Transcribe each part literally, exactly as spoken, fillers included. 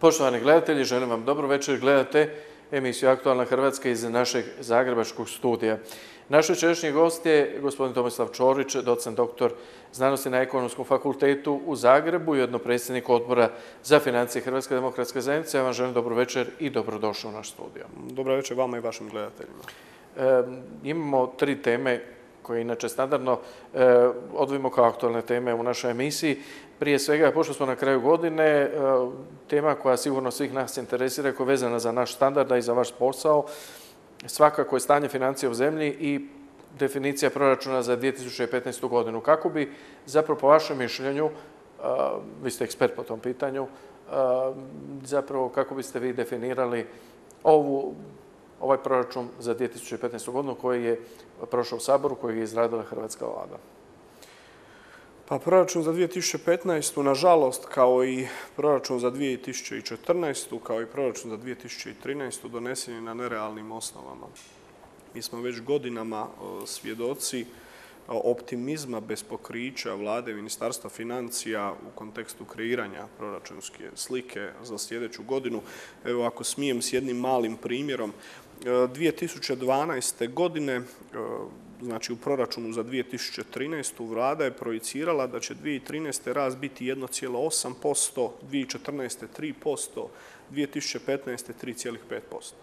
Poštovani gledatelji, želim vam dobro večer. Gledate emisiju Aktualna Hrvatska iz našeg zagrebačkog studija. Naš večerašnji gost je gospodin Tomislav Ćorić, docent doktor znanosti na Ekonomskom fakultetu u Zagrebu i ujedno predsjednik Odbora za financije Hrvatske demokratske zajednice. Ja vam želim dobro večer i dobrodošao u naš studio. Dobro večer vama i vašim gledateljima. E, imamo tri teme koje inače standardno e, odvojimo kao aktualne teme u našoj emisiji. Prije svega, pošto smo na kraju godine, e, tema koja sigurno svih nas interesira, koja je vezana za naš standard i za vaš posao, svakako je stanje financija u zemlji i definicija proračuna za dvije tisuće petnaestu. godinu. Kako bi, zapravo po vašem mišljenju, vi ste ekspert po tom pitanju, zapravo kako biste vi definirali ovu, ovaj proračun za dvije tisuće petnaestu. godinu koji je prošao u Saboru, koji je izradila hrvatska vlada? Pa proračun za dvije tisuće petnaestu. nažalost, kao i proračun za dvije tisuće četrnaestu. kao i proračun za dvije tisuće trinaestu. donesen je na nerealnim osnovama. Mi smo već godinama svjedoci optimizma bez pokrića vlade i Ministarstva financija u kontekstu kreiranja proračunske slike za sljedeću godinu. Evo, ako smijem s jednim malim primjerom, dvije tisuće dvanaeste. godine, znači u proračunu za dvije tisuće trinaestu. vlada je projicirala da će dvije tisuće trinaeste. rast biti jedan zarez osam posto, dvije tisuće četrnaeste. tri posto, dvije tisuće petnaeste. tri zarez pet posto.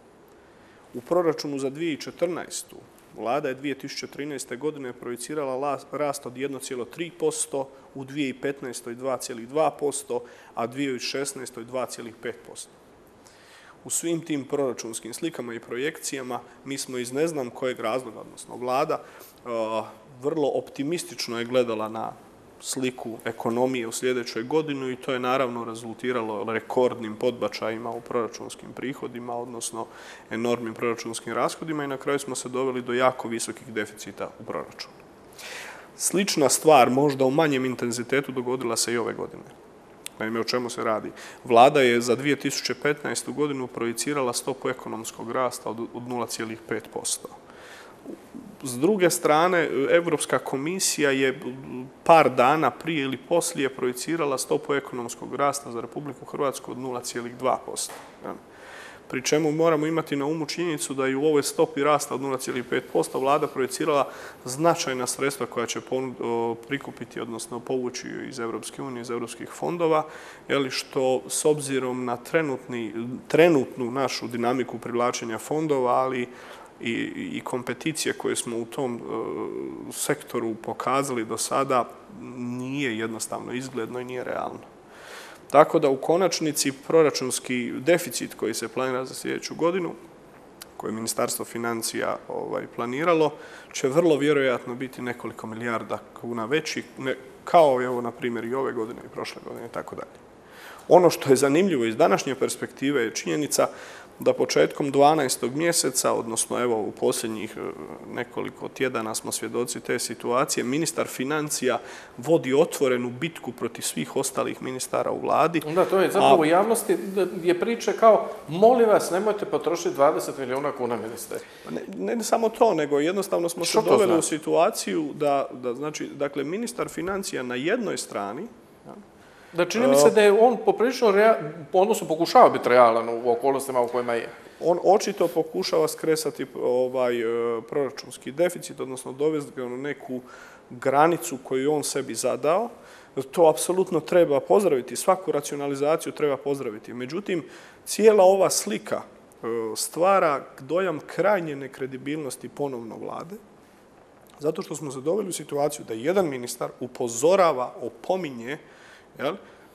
U proračunu za dvije tisuće četrnaestu. vlada je dvije tisuće trinaeste. godine projicirala rast od jedan zarez tri posto, u dvije tisuće petnaestoj. dva zarez dva posto, a dvije tisuće šesnaestoj. dva zarez pet posto. U svim tim proračunskim slikama i projekcijama mi smo iz ne znam kojeg razloga, odnosno vlada, vrlo optimistično je gledala na sliku ekonomije u sljedećoj godini i to je naravno rezultiralo rekordnim podbačajima u proračunskim prihodima, odnosno enormnim proračunskim rashodima i na kraju smo se doveli do jako visokih deficita u proračunu. Slična stvar, možda u manjem intenzitetu, dogodila se i ove godine. Naime, o čemu se radi? Vlada je za dvije tisuće petnaestu. godinu projicirala stopu ekonomskog rasta od nula zarez pet posto. S druge strane, Europska komisija je par dana prije ili poslije projicirala stopu ekonomskog rasta za Republiku Hrvatsku od nula zarez dva posto. Pri čemu moramo imati na umu činjenicu da je u ovoj stopi rasta od nula zarez pet posto vlada projicirala značajna sredstva koja će prikupiti, odnosno povući iz Europske unije, iz europskih fondova, što s obzirom na trenutni, trenutnu našu dinamiku privlačenja fondova, ali i, i kompeticije koje smo u tom uh, sektoru pokazali do sada, nije jednostavno izgledno i nije realno. Tako da u konačnici proračunski deficit koji se planira za sljedeću godinu, koje je Ministarstvo financija ovaj, planiralo, će vrlo vjerojatno biti nekoliko milijarda kuna veći, ne, kao evo na primjer i ove godine i prošle godine i tako dalje. Ono što je zanimljivo iz današnje perspektive je činjenica da početkom dvanaestog mjeseca, odnosno evo u posljednjih nekoliko tjedana smo svjedoci te situacije, ministar financija vodi otvorenu bitku protiv svih ostalih ministara u vladi. Da, to je zapravo u javnosti je priča kao, molim vas, nemojte potrošiti dvadeset milijuna kuna, ministre. Ne, ne samo to, nego jednostavno smo se doveli u situaciju da, da znači, dakle, ministar financija na jednoj strani, da čini mi se da je on poprilično, odnosno pokušava biti realan u okolnostima u kojima je. On očito pokušava skresati ovaj proračunski deficit, odnosno dovesti ga na neku granicu koju on sebi zadao. To apsolutno treba pozdraviti, svaku racionalizaciju treba pozdraviti. Međutim, cijela ova slika stvara dojam krajnje nekredibilnosti ponovno vlade, zato što smo se doveli u situaciju da jedan ministar upozorava, opominje, jel,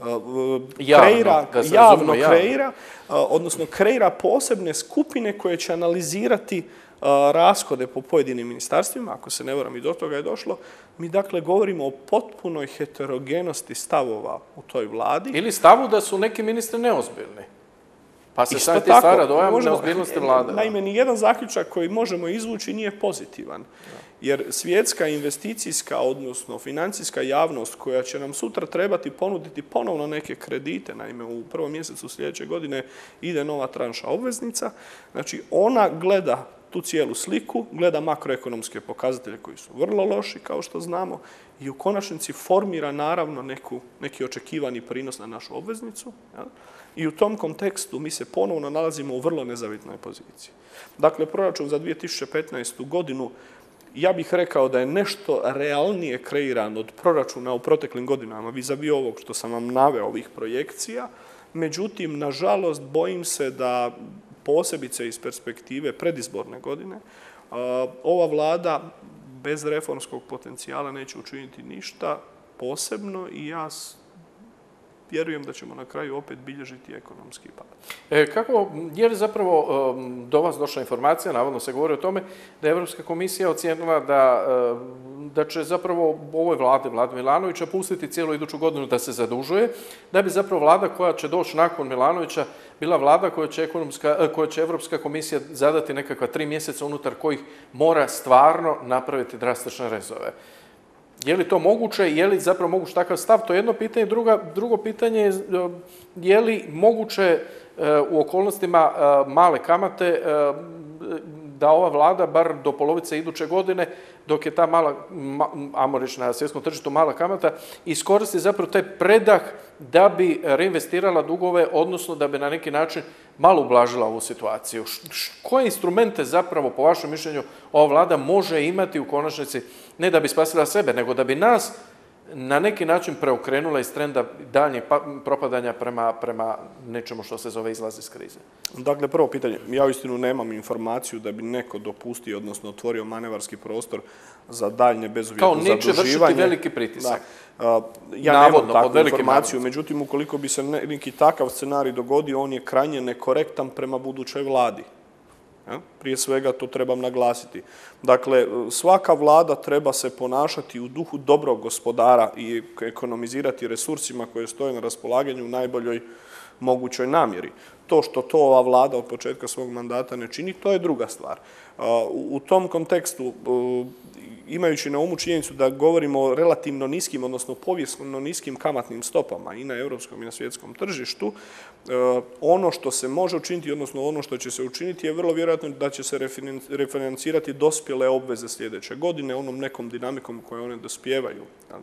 kreira, javno, javno kreira, odnosno kreira posebne skupine koje će analizirati rashode po pojedinim ministarstvima, ako se ne varam i do toga je došlo. Mi dakle govorimo o potpunoj heterogenosti stavova u toj vladi. Ili stavu da su neki ministri neozbiljni. Pa se sad ti stvara dojam neozbiljnosti vlade. Naime, ni jedan zaključak koji možemo izvući nije pozitivan. Jer svjetska investicijska, odnosno financijska javnost koja će nam sutra trebati ponuditi ponovno neke kredite, naime u prvom mjesecu sljedeće godine ide nova tranša obveznica, znači ona gleda tu cijelu sliku, gleda makroekonomske pokazatelje koji su vrlo loši, kao što znamo, i u konačnici formira naravno neku, neki očekivani prinos na našu obveznicu, jel? I u tom kontekstu mi se ponovno nalazimo u vrlo nezavitnoj poziciji. Dakle, proračun za dvije tisuće petnaestu godinu, ja bih rekao da je nešto realnije kreiran od proračuna u proteklim godinama, vis-a-vis ovog što sam vam naveo, ovih projekcija. Međutim, nažalost, bojim se da posebice iz perspektive predizborne godine, ova vlada bez reformskog potencijala neće učiniti ništa posebno i ja vjerujem da ćemo na kraju opet bilježiti ekonomski pad. E, kako, je li zapravo um, do vas došla informacija, navodno se govori o tome, da je Europska komisija ocijenila da, uh, da će zapravo ovoj vladi, vladi Milanovića, pustiti cijelu iduću godinu da se zadužuje, da bi zapravo vlada koja će doći nakon Milanovića bila vlada koja će, ekonomska, koja će Europska komisija zadati nekakva tri mjeseca unutar kojih mora stvarno napraviti drastične rezove. Je li to moguće, je li zapravo moguće takav stav? To je jedno pitanje. Druga, drugo pitanje je je li moguće u okolnostima male kamate da ova vlada, bar do polovice iduće godine, dok je ta mala, ajmo reći na svjetskom tržištu mala kamata, iskoristi zapravo taj predah da bi reinvestirala dugove, odnosno da bi na neki način malo ublažila ovu situaciju. Koje instrumente zapravo, po vašem mišljenju, ova vlada može imati u konačnici, ne da bi spasila sebe, nego da bi nas na neki način preokrenula iz trenda daljnjeg propadanja prema, prema nečemu što se zove izlaz iz krize? Dakle, prvo pitanje. Ja uistinu nemam informaciju da bi neko dopustio, odnosno otvorio manevarski prostor za daljnje bezuvjetno zaduživanje. Kao neće vršiti veliki pritisak. Da. Ja navodno, nemam takvu informaciju, navodno. Međutim, ukoliko bi se neki takav scenarij dogodio, on je krajnje nekorektan prema budućoj vladi. Prije svega to trebam naglasiti. Dakle, svaka vlada treba se ponašati u duhu dobrog gospodara i ekonomizirati resursima koje stoje na raspolaganju u najboljoj mogućoj namjeri. To što to ova vlada od početka svog mandata ne čini, to je druga stvar. U tom kontekstu, imajući na umu činjenicu da govorimo o relativno niskim, odnosno povijesno niskim kamatnim stopama i na europskom i na svjetskom tržištu, ono što se može učiniti, odnosno ono što će se učiniti je vrlo vjerojatno da će se refinancirati dospjele obveze sljedeće godine, onom nekom dinamikom koje one dospijevaju.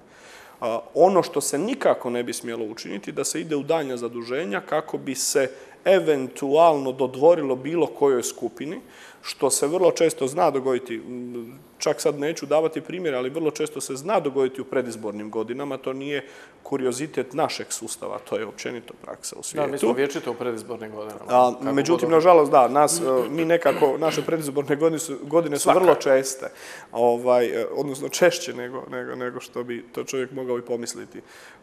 Ono što se nikako ne bi smjelo učiniti, da se ide u daljnja zaduženja kako bi se eventualno dodvorilo bilo kojoj skupini, što se vrlo često zna dogoditi, čak sad neću davati primjere, ali vrlo često se zna dogoditi u predizbornim godinama, to nije kuriozitet našeg sustava, to je općenito praksa u svijetu. Da, mi smo vječito u predizbornim godinama. A, međutim, nažalost, da, nas, mi nekako, naše predizborne godine su, godine su vrlo česte, ovaj, odnosno češće nego, nego, nego što bi to čovjek mogao i pomisliti.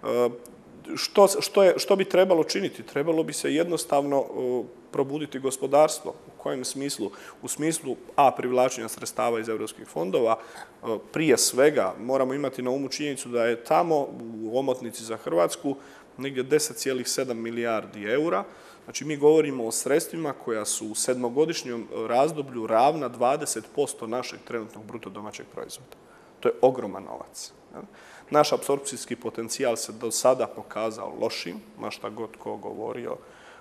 Što, što, je, što bi trebalo činiti? Trebalo bi se jednostavno uh, probuditi gospodarstvo. U kojem smislu? U smislu a. privlačenja sredstava iz europskih fondova. Uh, prije svega moramo imati na umu činjenicu da je tamo u omotnici za Hrvatsku negdje deset zarez sedam milijardi eura. Znači mi govorimo o sredstvima koja su u sedmogodišnjem razdoblju ravna dvadeset posto našeg trenutnog bruto domaćeg proizvoda. To je ogroman novac. Naš apsorpcijski potencijal se do sada pokazao lošim, ma šta god ko govorio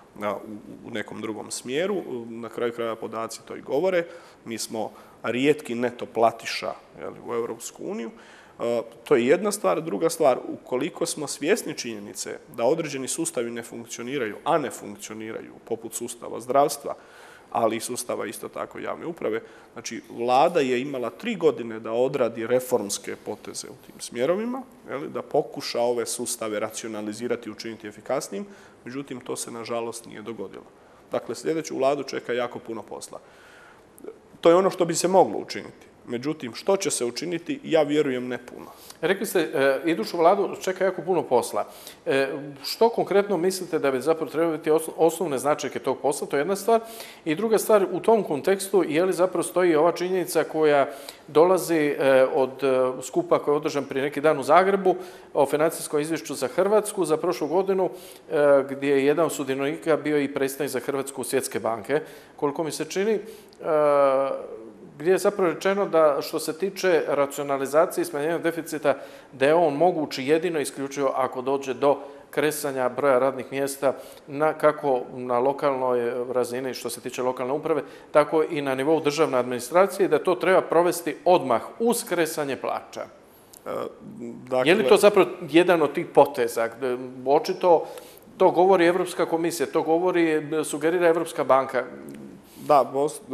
u nekom drugom smjeru. Na kraju kraja podaci to i govore. Mi smo rijetki neto platiša u Europsku uniju. To je jedna stvar. Druga stvar, ukoliko smo svjesni činjenice da određeni sustavi ne funkcioniraju, a ne funkcioniraju, poput sustava zdravstva, ali i sustava isto tako javne uprave. Znači, vlada je imala tri godine da odradi reformske poteze u tim smjerovima, da pokuša ove sustave racionalizirati i učiniti efikasnijim, međutim, to se nažalost nije dogodilo. Dakle, sljedeću vladu čeka jako puno posla. To je ono što bi se moglo učiniti. Međutim, što će se učiniti, ja vjerujem ne puno. Rekli ste, e, iduću vladu čeka jako puno posla. E, što konkretno mislite da bi zapravo trebali biti osnovne značajke tog posla? To je jedna stvar. I druga stvar, u tom kontekstu, je li zapravo stoji ova činjenica koja dolazi e, od e, skupa koji je održan prije neki dan u Zagrebu o financijskom izvješću za Hrvatsku za prošlu godinu, e, gdje je jedan od sudionika bio i predstavnik za Hrvatsku Svjetske banke. Koliko mi se čini, e, gdje je zapravo rečeno da što se tiče racionalizacije i smanjenja deficita, da je on moguć jedino isključivo ako dođe do kresanja broja radnih mjesta na, kako na lokalnoj razini što se tiče lokalne uprave, tako i na nivou državne administracije, da to treba provesti odmah uz kresanje plaća. Dakle, je li to zapravo jedan od tih poteza? Očito To govori Europska komisija, to govori, sugerira Europska banka. Da,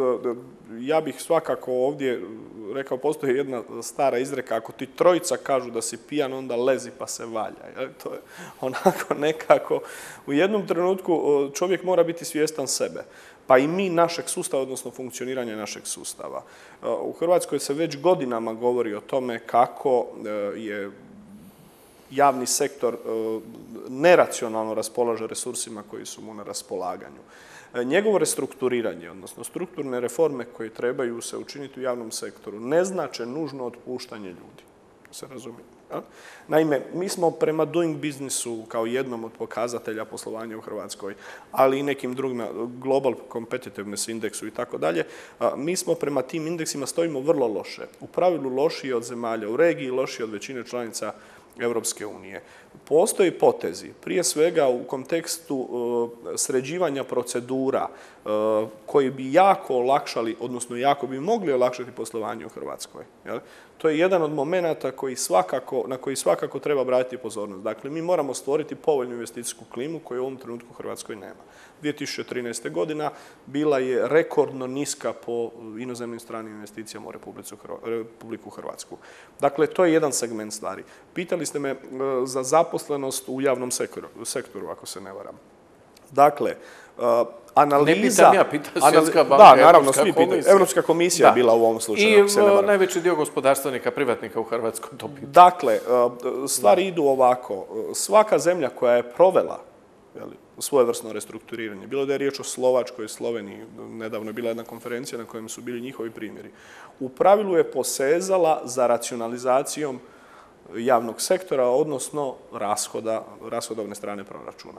ja bih svakako ovdje rekao, postoji jedna stara izreka, ako ti trojica kažu da si pijan, onda lezi pa se valja. To je onako nekako, u jednom trenutku čovjek mora biti svjestan sebe, pa i mi našeg sustava, odnosno funkcioniranja našeg sustava. U Hrvatskoj se već godinama govori o tome kako je javni sektor neracionalno raspolaže resursima koji su mu na raspolaganju. Njegovo restrukturiranje, odnosno strukturne reforme koje trebaju se učiniti u javnom sektoru, ne znače nužno otpuštanje ljudi. Se razumije. Naime, mi smo prema Doing Businessu kao jednom od pokazatelja poslovanja u Hrvatskoj, ali i nekim drugima, Global Competitiveness indeksu i tako dalje, mi smo prema tim indeksima stojimo vrlo loše. U pravilu lošiji od zemalja u regiji, lošiji od većine članica Europske unije. Postoji potezi, prije svega u kontekstu sređivanja procedura koji bi jako olakšali, odnosno jako bi mogli olakšati poslovanje u Hrvatskoj. To je jedan od momenata koji svakako, na koji svakako treba obratiti pozornost. Dakle, mi moramo stvoriti povoljnu investicijsku klimu koju u ovom trenutku u Hrvatskoj nema. dvije tisuće trinaeste. godina bila je rekordno niska po inozemnim stranim investicijama u Republiku Hrvatsku. Dakle, to je jedan segment stvari. Pitali ste me za zaposlenost u javnom sektoru, sektoru ako se ne varam. Dakle, analiza... Ne pitam ja, pita Svjetska banka, da, naravno, svi pitaju. Europska komisija je bila u ovom slučaju, ako se ne I varam. najveći dio gospodarstvenika, privatnika u Hrvatskoj to pita. Dakle, stvari idu ovako. Svaka zemlja koja je provela svojevrsno restrukturiranje, bilo da je riječ o Slovačkoj, Sloveniji, nedavno je bila jedna konferencija na kojem su bili njihovi primjeri, u pravilu je posezala za racionalizacijom javnog sektora, odnosno rashoda, rashodovne strane proračuna.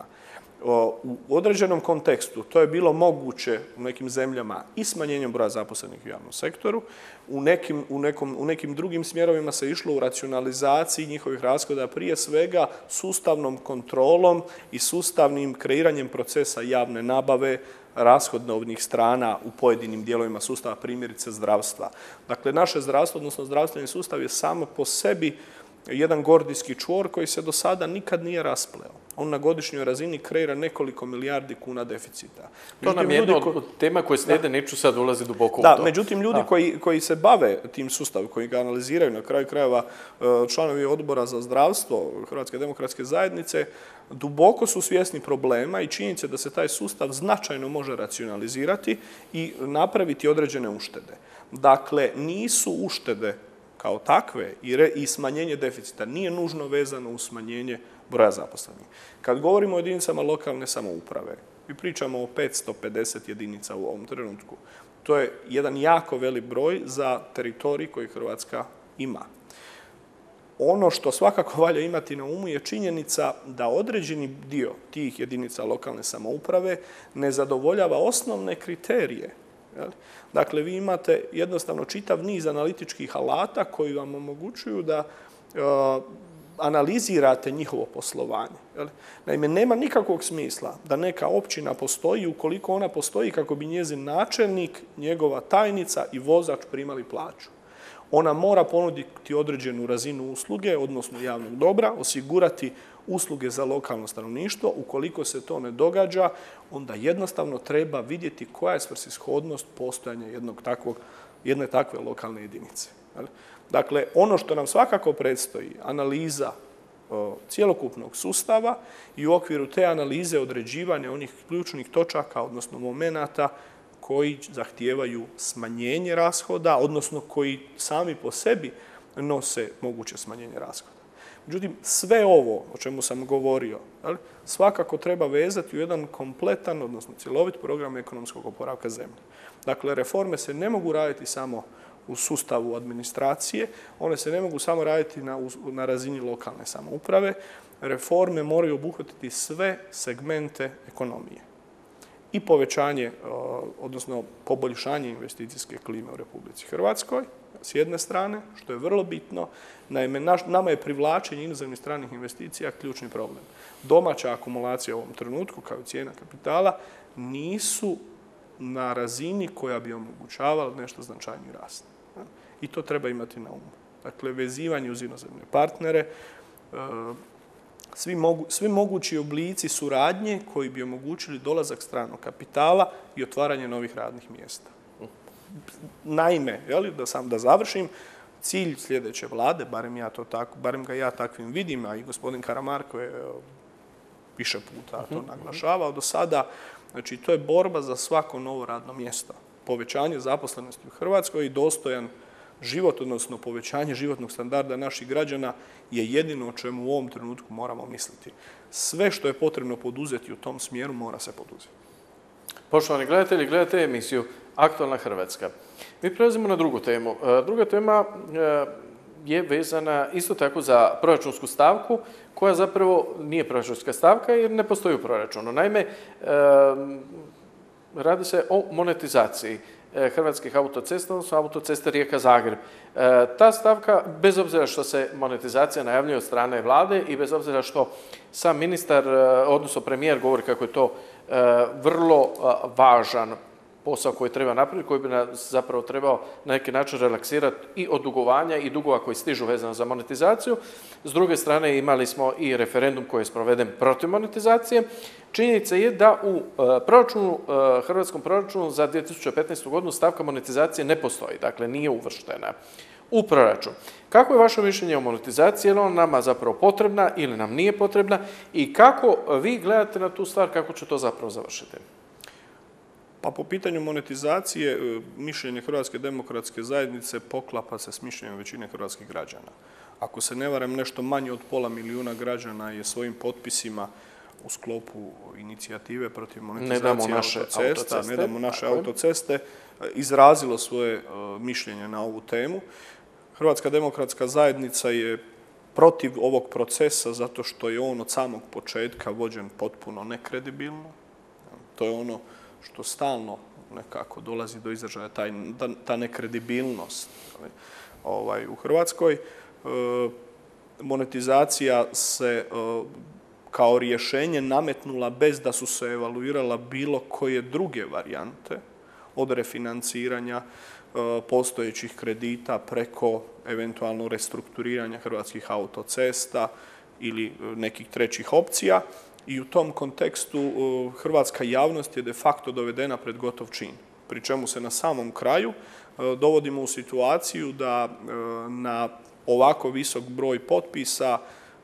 U određenom kontekstu to je bilo moguće u nekim zemljama i smanjenjem broja zaposlenih u javnom sektoru, u nekim, u nekom, u nekim drugim smjerovima se išlo u racionalizaciji njihovih rashoda, prije svega sustavnom kontrolom i sustavnim kreiranjem procesa javne nabave, rashodovnih strana u pojedinim dijelovima sustava, primjerice zdravstva. Dakle, naše zdravstvo, odnosno zdravstveni sustav je samo po sebi jedan gordijski čvor koji se do sada nikad nije raspleo. On na godišnjoj razini kreira nekoliko milijardi kuna deficita. To nam je jedna od tema koje slijede, neću sad ulaziti duboko u to. Da, međutim, ljudi koji, koji se bave tim sustavom, koji ga analiziraju, na kraju krajeva članovi odbora za zdravstvo Hrvatske demokratske zajednice, duboko su svjesni problema i činjenice da se taj sustav značajno može racionalizirati i napraviti određene uštede. Dakle, nisu uštede kao takve i smanjenje deficita nije nužno vezano uz smanjenje broja zaposlenih. Kad govorimo o jedinicama lokalne samouprave, mi pričamo o petsto pedeset jedinica u ovom trenutku. To je jedan jako velik broj za teritorij koji Hrvatska ima. Ono što svakako valja imati na umu je činjenica da određeni dio tih jedinica lokalne samouprave ne zadovoljava osnovne kriterije. Dakle, vi imate jednostavno čitav niz analitičkih alata koji vam omogućuju da analizirate njihovo poslovanje. Naime, nema nikakvog smisla da neka općina postoji ukoliko ona postoji kako bi njezin načelnik, njegova tajnica i vozač primali plaću. Ona mora ponuditi određenu razinu usluge, odnosno javnog dobra, osigurati usluge za lokalno stanovništvo. Ukoliko se to ne događa, onda jednostavno treba vidjeti koja je svrsishodnost postojanja jednog takvog, jedne takve lokalne jedinice. Dakle, ono što nam svakako predstoji, analiza cjelokupnog sustava i u okviru te analize određivanja onih ključnih točaka, odnosno momenata koji zahtijevaju smanjenje rashoda, odnosno koji sami po sebi nose moguće smanjenje rashoda. Međutim, sve ovo o čemu sam govorio, svakako treba vezati u jedan kompletan, odnosno cjelovit program ekonomskog oporavka zemlje. Dakle, reforme se ne mogu raditi samo u sustavu administracije, one se ne mogu samo raditi na, na razini lokalne samouprave. Reforme moraju obuhvatiti sve segmente ekonomije. I povećanje, odnosno poboljšanje investicijske klime u Republici Hrvatskoj, s jedne strane, što je vrlo bitno. Naime, nama je privlačenje inozemnih stranih investicija ključni problem. Domaća akumulacija u ovom trenutku, kao i cijena kapitala, nisu na razini koja bi omogućavala nešto značajniji rast. I to treba imati na umu. Dakle, vezivanje uz inozemne partnere, svi, mogu, svi mogući oblici suradnje koji bi omogućili dolazak stranog kapitala i otvaranje novih radnih mjesta. Naime, jeli, da sam da završim, cilj sljedeće vlade, barem, ja to tako, barem ga ja takvim vidim, a i gospodin Karamarko je više puta to naglašavao do sada, znači to je borba za svako novo radno mjesto. Povećanje zaposlenosti u Hrvatskoj i dostojan život, odnosno povećanje životnog standarda naših građana je jedino o čemu u ovom trenutku moramo misliti. Sve što je potrebno poduzeti u tom smjeru mora se poduzeti. Poštovani gledatelji, gledate emisiju Aktualna Hrvatska. Mi prelazimo na drugu temu. Druga tema je vezana isto tako za proračunsku stavku, koja zapravo nije proračunska stavka jer ne postoji u proračunu. Naime, radi se o monetizaciji Hrvatskih autocesta, odnosno autoceste Rijeka-Zagreb. Ta stavka, bez obzira što se monetizacija najavljuje od strane vlade i bez obzira što sam ministar, odnosno premijer, govori kako je to vrlo važan posao koji treba napraviti, koji bi nas zapravo trebao na neki način relaksirati i od dugovanja i dugova koji stižu vezano za monetizaciju. S druge strane imali smo i referendum koji je sproveden protiv monetizacije. Činjenica je da u proračunu, hrvatskom proračunu za dvije tisuće petnaestu. godinu stavka monetizacije ne postoji, dakle nije uvrštena u proračun. Kako je vaše mišljenje o monetizaciji? Je li ona nama zapravo potrebna ili nam nije potrebna? I kako vi gledate na tu stvar, kako će to zapravo završiti? Pa po pitanju monetizacije, mišljenje Hrvatske demokratske zajednice poklapa se s mišljenjem većine hrvatskih građana. Ako se ne varam, nešto manje od pola milijuna građana je svojim potpisima u sklopu inicijative protiv monetizacije autocesta, ne damo naše autoceste, izrazilo svoje mišljenje na ovu temu. Hrvatska demokratska zajednica je protiv ovog procesa zato što je on od samog početka vođen potpuno nekredibilno. To je ono što stalno nekako dolazi do izražaja, taj, ta, ta nekredibilnost ovaj, u Hrvatskoj. E, monetizacija se e, kao rješenje nametnula bez da su se evaluirala bilo koje druge varijante, od refinanciranja e, postojećih kredita preko eventualno restrukturiranja hrvatskih autocesta ili nekih trećih opcija. I u tom kontekstu hrvatska javnost je de facto dovedena pred gotov čin. Pri čemu se na samom kraju dovodimo u situaciju da na ovako visok broj potpisa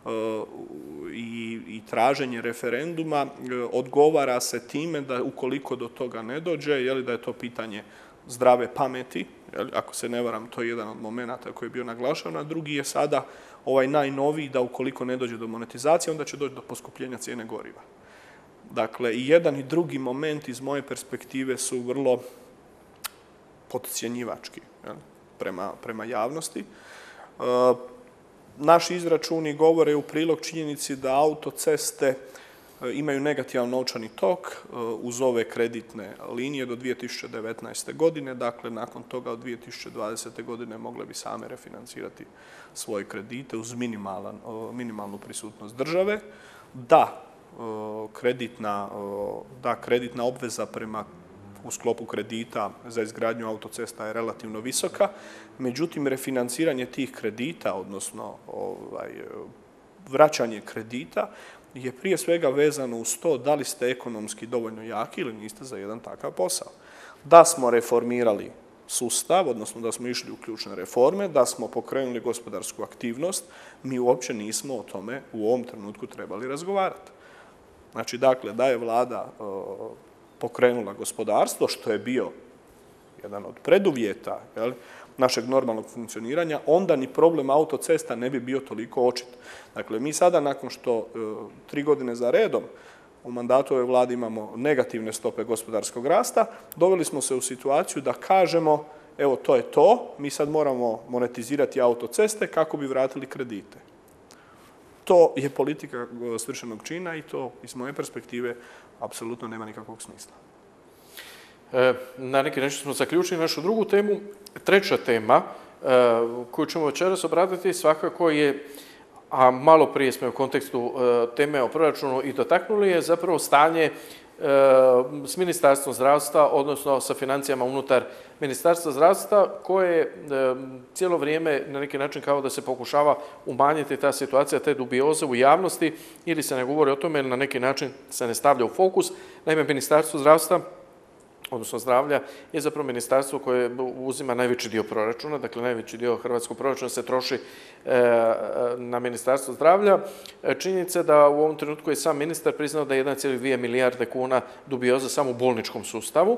i, i traženje referenduma odgovara se time da ukoliko do toga ne dođe, je li da je to pitanje zdrave pameti, je li, ako se ne varam, to je jedan od momenata koji je bio naglašavan, a drugi je sada ovaj najnoviji da ukoliko ne dođe do monetizacije, onda će doći do poskupljenja cijene goriva. Dakle, i jedan i drugi moment iz moje perspektive su vrlo podcjenjivački, jel, prema, prema javnosti. E, naši izračuni govore u prilog činjenici da autoceste imaju negativan novčani tok uz ove kreditne linije do dvije tisuće devetnaeste. godine. Dakle, nakon toga od dvije tisuće dvadesete. godine mogle bi same refinancirati svoje kredite uz minimalan, minimalnu prisutnost države. Da, kreditna, da, kreditna obveza prema u sklopu kredita za izgradnju autocesta je relativno visoka, međutim, refinanciranje tih kredita, odnosno ovaj, vraćanje kredita, je prije svega vezano uz to da li ste ekonomski dovoljno jaki ili niste za jedan takav posao. Da smo reformirali sustav, odnosno da smo išli u ključne reforme, da smo pokrenuli gospodarsku aktivnost, mi uopće nismo o tome u ovom trenutku trebali razgovarati. Znači, dakle, da je vlada o, pokrenula gospodarstvo, što je bio jedan od preduvjeta, jel, našeg normalnog funkcioniranja, onda ni problem autocesta ne bi bio toliko očit. Dakle, mi sada, nakon što e, tri godine za redom u mandatu ove vlade imamo negativne stope gospodarskog rasta, doveli smo se u situaciju da kažemo, evo, to je to, mi sad moramo monetizirati autoceste kako bi vratili kredite. To je politika svršenog čina i to, iz moje perspektive, apsolutno nema nikakvog smisla. Na neki način smo zaključili našu drugu temu. Treća tema koju ćemo večeras obraditi svakako je, a malo prije smo u kontekstu teme o proračunu i dotaknuli, je zapravo stanje s Ministarstvom zdravstva, odnosno sa financijama unutar Ministarstva zdravstva, koje cijelo vrijeme na neki način kao da se pokušava umanjiti ta situacija, te dubioze u javnosti, ili se ne govori o tome, ili na neki način se ne stavlja u fokus. Naime, Ministarstvo zdravstva, odnosno zdravlja, je zapravo ministarstvo koje uzima najveći dio proračuna, dakle najveći dio hrvatskog proračuna se troši na Ministarstvo zdravlja. Činjenica je da u ovom trenutku je sam ministar priznao da je jedna zarez dvije milijarde kuna dubioza samo u bolničkom sustavu.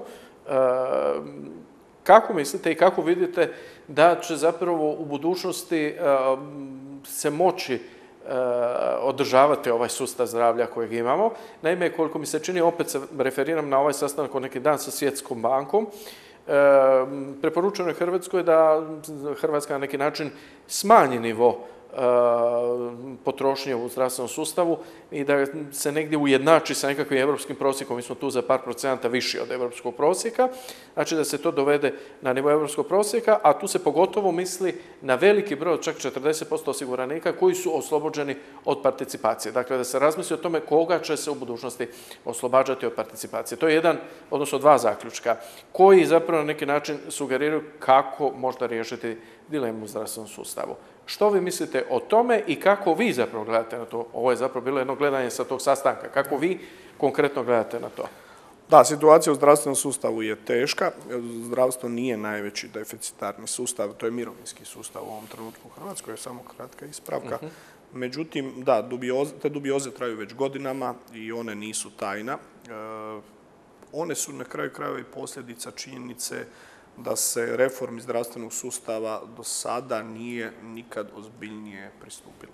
Kako mislite i kako vidite da će zapravo u budućnosti se moći održavati ovaj sustav zdravlja kojeg imamo? Naime, koliko mi se čini, opet se referiram na ovaj sastanak od neki dan sa Svjetskom bankom, preporučeno je Hrvatskoj da Hrvatska na neki način smanji nivo potrošnje u zdravstvenom sustavu i da se negdje ujednači sa nekakvim europskim prosjekom. Mi smo tu za par procenata viši od europskog prosjeka, znači da se to dovede na nivo europskog prosjeka, a tu se pogotovo misli na veliki broj, čak četrdeset posto osiguranika koji su oslobođeni od participacije. Dakle, da se razmisli o tome koga će se u budućnosti oslobađati od participacije. To je jedan, odnosno dva zaključka, koji zapravo na neki način sugeriraju kako možda riješiti dilemu u zdravstvenom sustavu. Što vi mislite o tome i kako vi zapravo gledate na to? Ovo je zapravo bilo jedno gledanje sa tog sastanka. Kako vi konkretno gledate na to? Da, situacija u zdravstvenom sustavu je teška. Zdravstvo nije najveći deficitarni sustav, to je mirovinski sustav u ovom trenutku u Hrvatskoj, je samo kratka ispravka. Uh-huh. Međutim, da, dubioze, te dubioze traju već godinama i one nisu tajna. E, one su na kraju krajeva i posljedica činjenice da se reformi zdravstvenog sustava do sada nije nikad ozbiljnije pristupilo.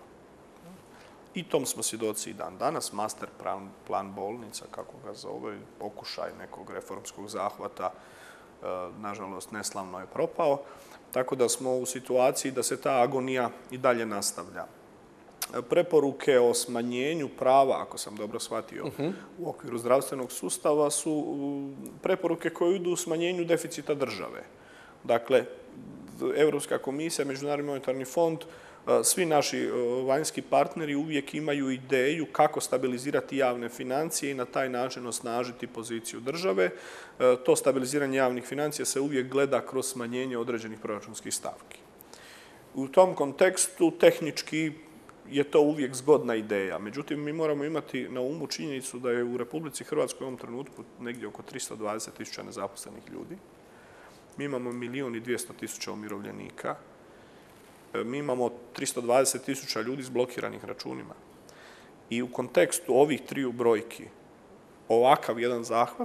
I tom smo svjedoci i dan danas. Master plan, plan bolnica, kako ga zove, pokušaj nekog reformskog zahvata, e, nažalost, neslavno je propao. Tako da smo u situaciji da se ta agonija i dalje nastavlja. Preporuke o smanjenju prava, ako sam dobro shvatio, uh-huh. u okviru zdravstvenog sustava su preporuke koje idu u smanjenju deficita države. Dakle, Europska komisija, Međunarodni monetarni fond, svi naši vanjski partneri uvijek imaju ideju kako stabilizirati javne financije i na taj način osnažiti poziciju države. To stabiliziranje javnih financija se uvijek gleda kroz smanjenje određenih proračunskih stavki. U tom kontekstu tehnički je to uvijek zgodna ideja. Međutim, mi moramo imati na umu činjenicu da je u Republici Hrvatskoj u ovom trenutku negdje oko tristo dvadeset tisuća nezaposlenih ljudi. Mi imamo milijun i dvjesto tisuća umirovljenika. Mi imamo tristo dvadeset tisuća ljudi s blokiranih računima. I u kontekstu ovih triju brojki ovakav jedan zahvat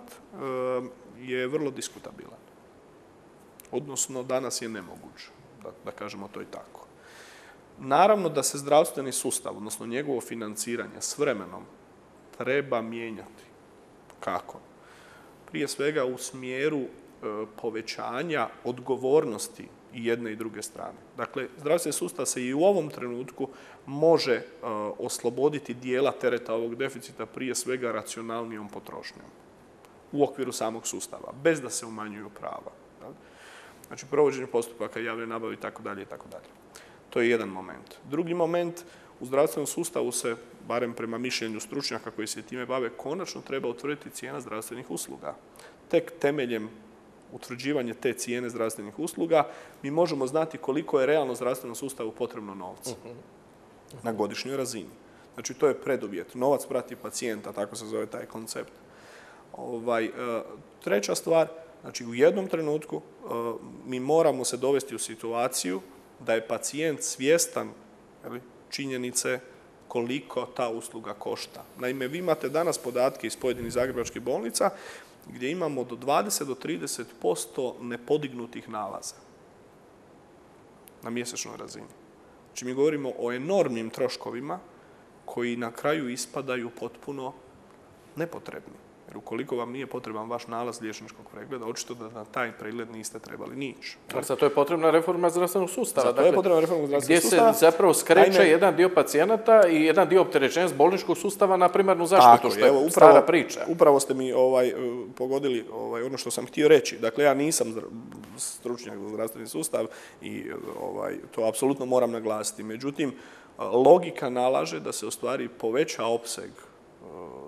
je vrlo diskutabilan. Odnosno, danas je nemoguć, da, da kažemo to i tako. Naravno da se zdravstveni sustav, odnosno njegovo financiranje s vremenom treba mijenjati. Kako? Prije svega u smjeru e, povećanja odgovornosti i jedne i druge strane. Dakle, zdravstveni sustav se i u ovom trenutku može e, osloboditi dijela tereta ovog deficita prije svega racionalnijom potrošnjom u okviru samog sustava, bez da se umanjuju prava. Znači, provođenje postupaka, javne nabave i tako dalje i tako dalje. To je jedan moment. Drugi moment, u zdravstvenom sustavu se, barem prema mišljenju stručnjaka koji se time bave, konačno treba utvrditi cijena zdravstvenih usluga. Tek temeljem utvrđivanja te cijene zdravstvenih usluga mi možemo znati koliko je realno zdravstvenom sustavu potrebno novca na godišnjoj razini. Znači, to je preduvjet. Novac prati pacijenta, tako se zove taj koncept. Ovaj, treća stvar, znači u jednom trenutku mi moramo se dovesti u situaciju da je pacijent svjestan činjenice koliko ta usluga košta. Naime, vi imate danas podatke iz pojedinih zagrebačkih bolnica gdje imamo do dvadeset do trideset posto nepodignutih nalaza na mjesečnoj razini. Znači, mi govorimo o enormnim troškovima koji na kraju ispadaju potpuno nepotrebni. Jer ukoliko vam nije potreban vaš nalaz liječničkog pregleda, očito da na taj pregled niste trebali ni ići. Ali za to je potrebna reforma zdravstvenog sustava. Za to je potrebna reforma zdravstvenog sustava. Gdje se zapravo skreće Ajme... jedan dio pacijenata i jedan dio opterećenja s bolničkog sustava na primarnu zaštitu, Tako, što je evo, upravo, stara priča. Upravo ste mi ovaj, pogodili ovaj, ono što sam htio reći. Dakle, ja nisam stručnjak za zdravstveni sustav i ovaj, to apsolutno moram naglasiti. Međutim, logika nalaže da se ostvari poveća opseg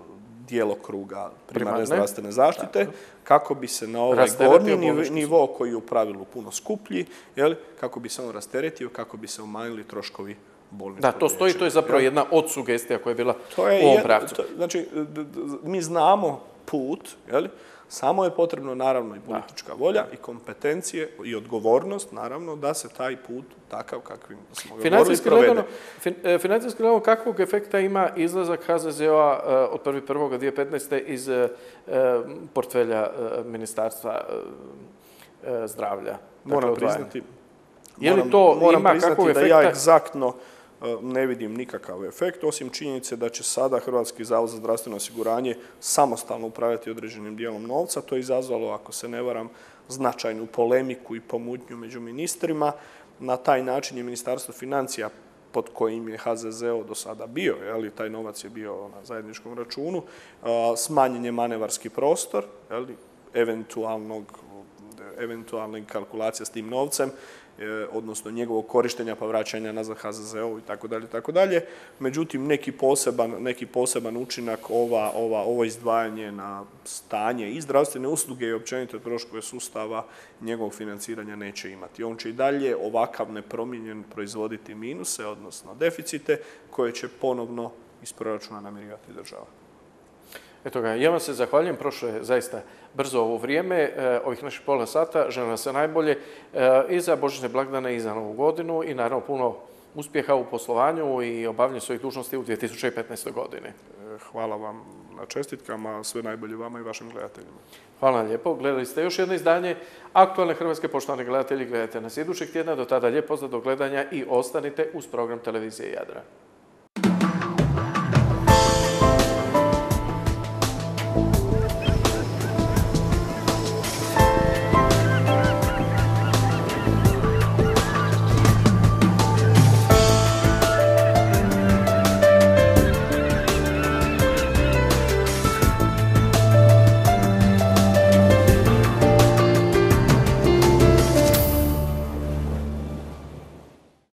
djelokruga primarne Primarne. zdravstvene zaštite, Tako. kako bi se na ovaj Rasteretio gornji nivo, bolnički nivo koji je u pravilu puno skuplji, jel, kako bi se on rasteretio, kako bi se umanjili troškovi bolničkog Da, to stoji, liječenja, to je zapravo jel? jedna od sugestija koja je bila To je u ovom jed- pravcu. to- znači, d- d- mi znamo put, jel? Samo je potrebno naravno i politička volja i kompetencije i odgovornost, naravno, da se taj put takav kakvim smo ga govorili Financijski provede. gledano, fin, e, financijski gledano, kakvog efekta ima izlazak H Z Z O-a e, od prvi prvog dvije tisuće petnaeste. iz e, portfelja e, Ministarstva e, e, zdravlja? Moram Dakle, odvajanja. priznati, Je li moram, to moram ima priznati kakvog da ja efekta? egzaktno e, ne vidim nikakav efekt, osim činjenice da će sada Hrvatski zavod za zdravstveno osiguranje samostalno upravljati određenim dijelom novca. To je izazvalo, ako se ne varam, značajnu polemiku i pomutnju među ministrima. Na taj način je Ministarstvo financija, pod kojim je H Z Z O do sada bio, jeli, taj novac je bio na zajedničkom računu, a, smanjen je manevarski prostor, jeli, eventualnog, eventualne kalkulacija s tim novcem, e, odnosno njegovog korištenja pa vraćanja nazad H Z Z O i tako dalje, tako dalje. Međutim, neki poseban, neki poseban učinak ova, ova, ovo izdvajanje na stanje i zdravstvene usluge i općenito troškove sustava njegovog financiranja neće imati. On će i dalje ovakav nepromijenjen proizvoditi minuse, odnosno deficite, koje će ponovno iz proračuna namirivati država. Eto ga, ja vam se zahvaljujem, prošlo je zaista brzo ovo vrijeme, e, ovih naših pola sata, želim vam se najbolje e, i za božićne blagdane i za novu godinu i naravno puno uspjeha u poslovanju i obavljanju svojih dužnosti u dvije tisuće petnaestoj. godini. E, Hvala vam na čestitkama, sve najbolje vama i vašim gledateljima. Hvala vam lijepo, gledali ste još jedno izdanje Aktualne Hrvatske, poštovani gledatelji, gledajte nas idućeg tjedna, do tada lijep pozdrav do gledanja i ostanite uz program Televizije Jadran.